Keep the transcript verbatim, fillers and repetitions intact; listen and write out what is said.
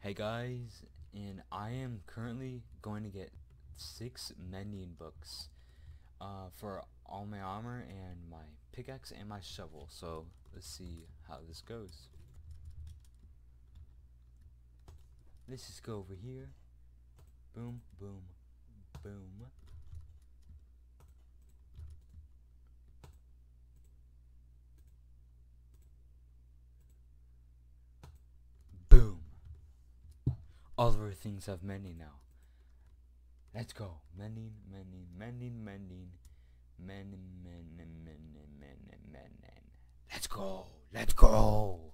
Hey guys, and I am currently going to get six mending books uh, for all my armor and my pickaxe and my shovel. So let's see how this goes. Let's just go over here. Boom, boom, boom. Boom. All of our things have mending now. Let's go. Mending, mending, mending, mending. Mending, mending, mending, mending, mending. Let's go. Let's go.